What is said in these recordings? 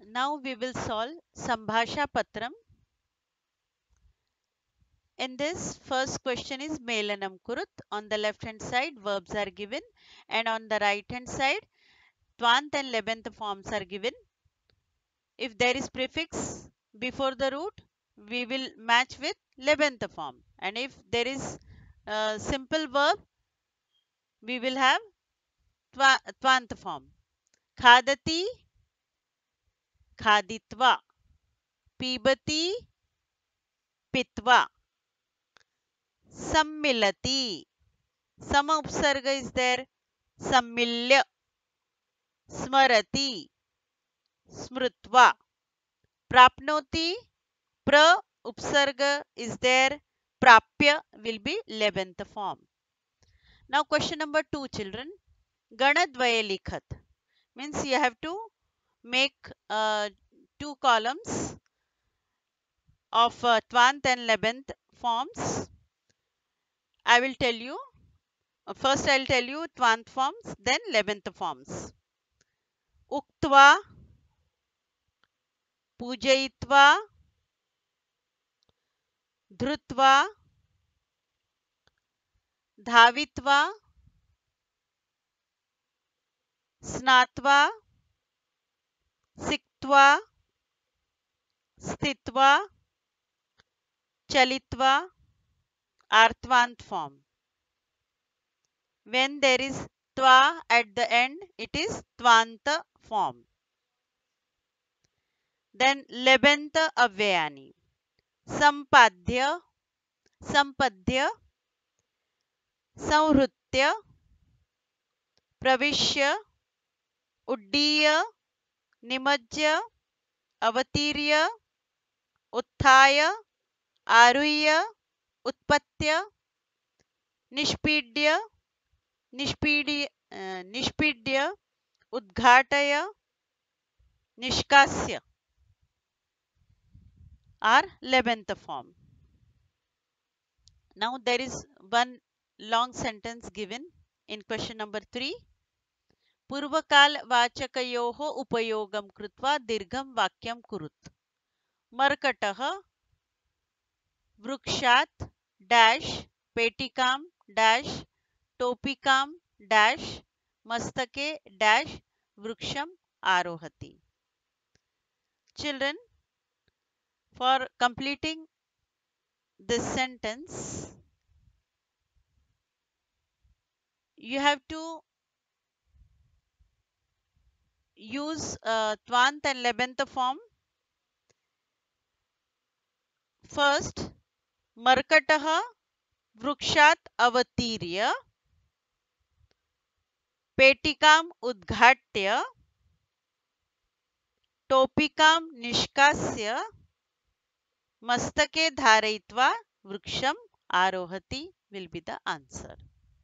Now we will solve Sambhasha Patram. In this, first question is Melanam Kurut. On the left hand side, verbs are given, and on the right hand side, Twant and Lebantha forms are given. If there is prefix before the root, we will match with Lebantha form. And if there is a simple verb, we will have Twant form. Khadati, Khaditva. Pibati, Pitva. Sammilati. Sama upsarga is there. Sammilya. Smarati. Smrutva. Prapnoti. Pra upsarga is there. Prapya will be 11th form. Now question number 2, children. Ganadvaya likhat means you have to make two columns of Twant and Lebant forms. I will tell you. First I will tell you Twant forms, then Lebant forms. Uktva, Pujayitva, Dhrutva, Dhavitva, Snatva, Siktva, Stitva, Chalitva, Arthvant form. When there is Tva at the end, it is Tvanta form. Then Lebanta Avyayani. Sampadya, Sampadya, Samhrutya, Pravishya, Uddiya, Nimajya, Avatirya, Utthaya, Aruhya, Utpatya, Nishpidya, Nishpidya, Udghataya, Nishkasya are 11th form. Now there is one long sentence given in question number 3. पूर्वकाल वाचकयोः उपयोगं कृत्वा दीर्घं वाक्यं कुरुत्. मर्कटः वृक्षात् dash पेटिकां dash टोपिकां dash मस्तके डैश वृक्षम आरोहति. Children, for completing this sentence, you have to use Twant and Lebantha form. First, Markatah Vrukshat Avatirya Petikam Udghatya Topikam Nishkasya Mastake Dharaitva Vruksham Arohati will be the answer.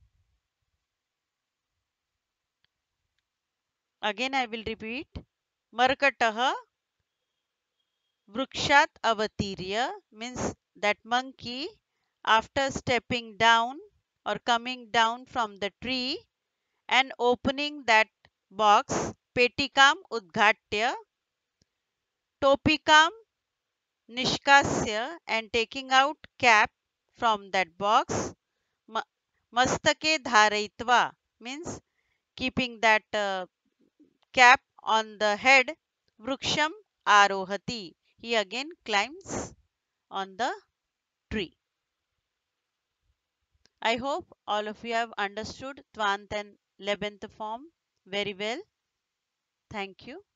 Again I will repeat. Markatah Vrukshat Avatirya means that monkey, after stepping down or coming down from the tree and opening that box, Petikam Udghatya, Topikam Nishkasya, and taking out cap from that box, Mastake Dharaitva means keeping that cap on the head, Vruksham Arohati. He again climbs on the tree. I hope all of you have understood Twant and Lebantha form very well. Thank you.